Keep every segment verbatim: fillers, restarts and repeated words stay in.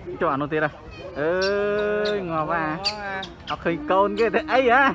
cho ăn nó tê ra ơi ngò va học khơi côn kia thế ấy á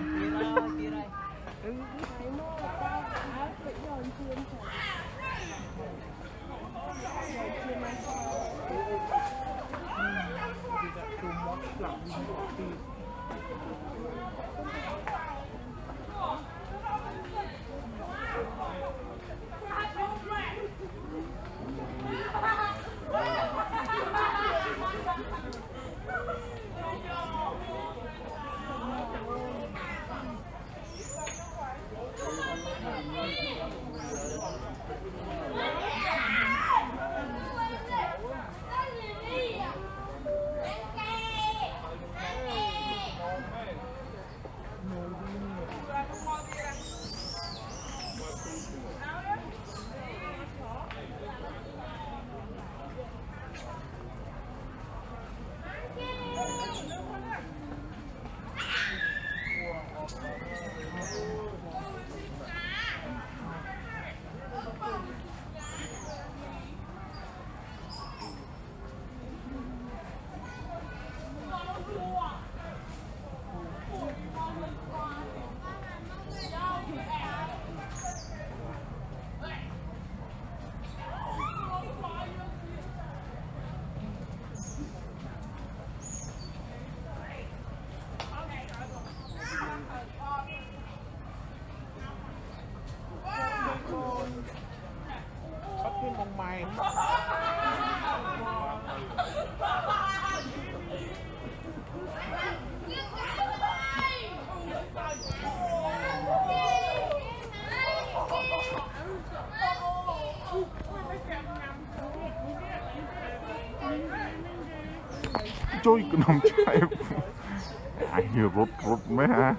chui cái nòng chạy ai vừa vụt vụt mấy ha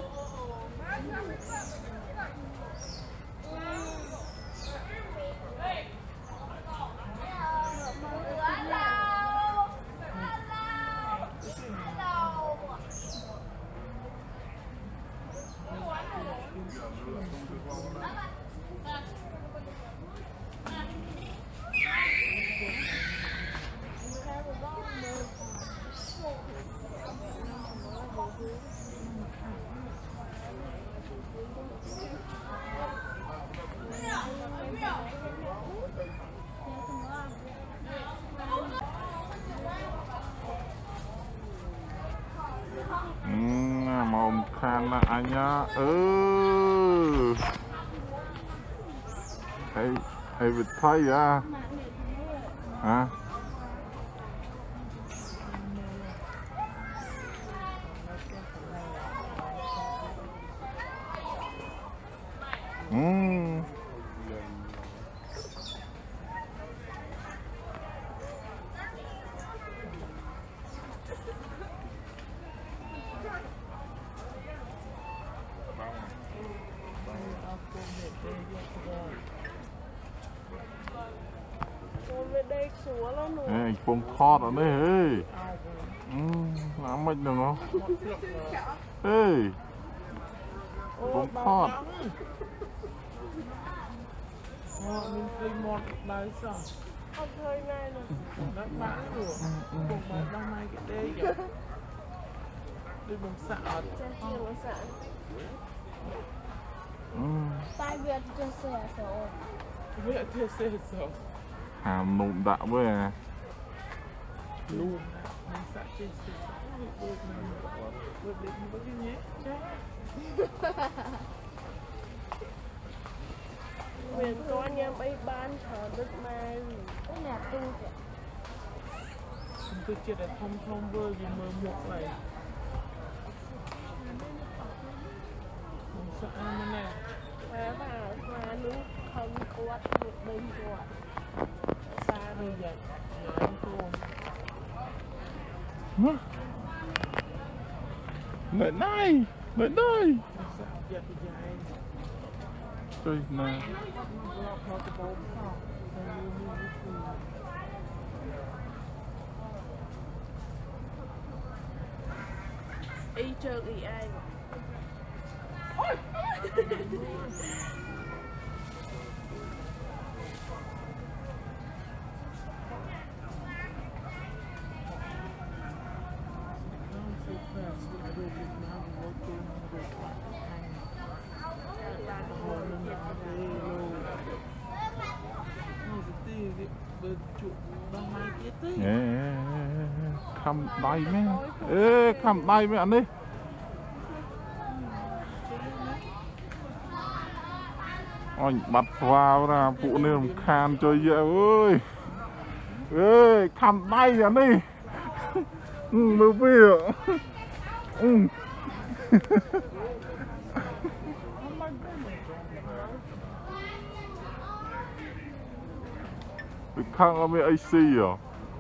mồm khan là anh nhá ừ ai ai vịt thấy à hả ừ Ê, bông thọt ở đây ê ừ, làm mình được không? Ê bông thọt mình chơi một đời sao? Không thôi này nè nó bán rồi bông mà đông mai cái đây kìa đi bông sạ đi bông sạ tai Việt chưa xe rồi Việt chưa xe rồi hàm nụm đạo với à luôn mình sẽ trên xe được được định có cái nhé mình có anh em ấy bán thở đất mai cái nhà tu kìa chúng tôi chỉ để thông thông vơ gì mơ một này mình sợ anh này và vào và nước không quát một bên quạt xa bây giờ giờ em tuôn Lợi này, lợi đây Trời nè y chơ y ai khăm đay mấy ê khăm đay mấy anh đi anh bắt vào ra phụ nữ khan chơi dễ ơi ê khăm đay anh đi mưa bia khăn ở bên a xê à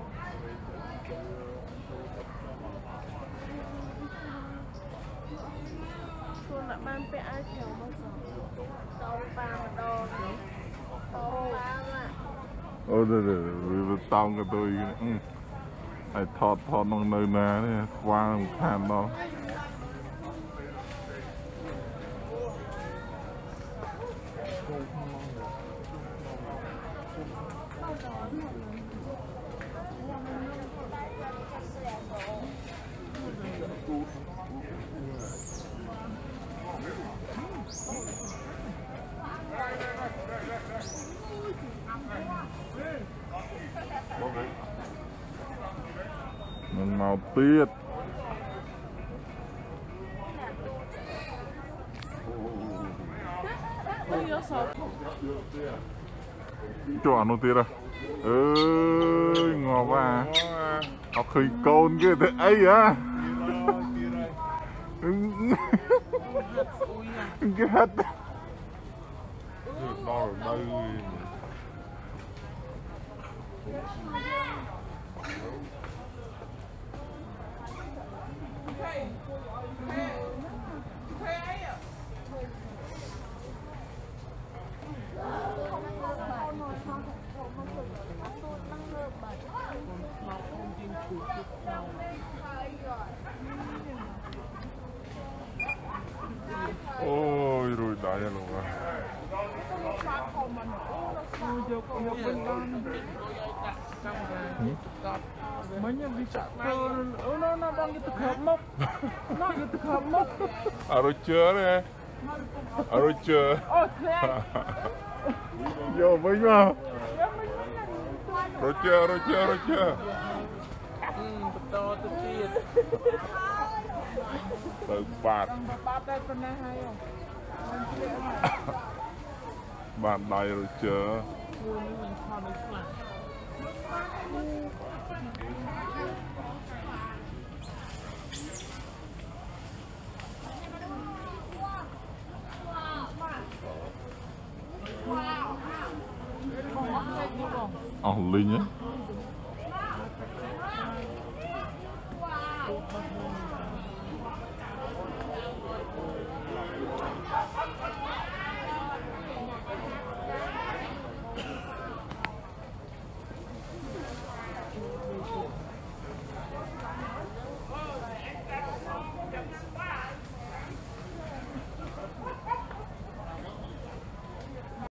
ôi đây đây tao cái tôi ai thọt thọt bằng nơi nào này qua khăn đó mình màu tiết chỗ ăn nó tiết à ơi ngò va họ khơi côn kia thế ấy à cái hết đo rồi đây ôi rồi đá ra luôn à banyak bisa oh no no bang itu gemuk no itu gemuk arocha này arocha oh keren yo mấy mà arocha arocha arocha hmm betul tu tiệt từ bạt bạt đây pernah ayo bạt đây arocha oh linh á